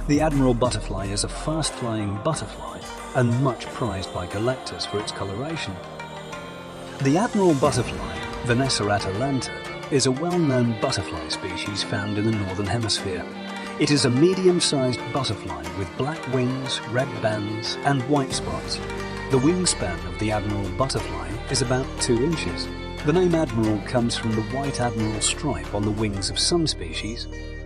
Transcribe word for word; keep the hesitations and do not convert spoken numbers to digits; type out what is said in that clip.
The Admiral butterfly is a fast-flying butterfly and much prized by collectors for its coloration. The Admiral butterfly, Vanessa atalanta, is a well-known butterfly species found in the Northern Hemisphere. It is a medium-sized butterfly with black wings, red bands, and white spots. The wingspan of the Admiral butterfly is about two inches. The name Admiral comes from the white admiral stripe on the wings of some species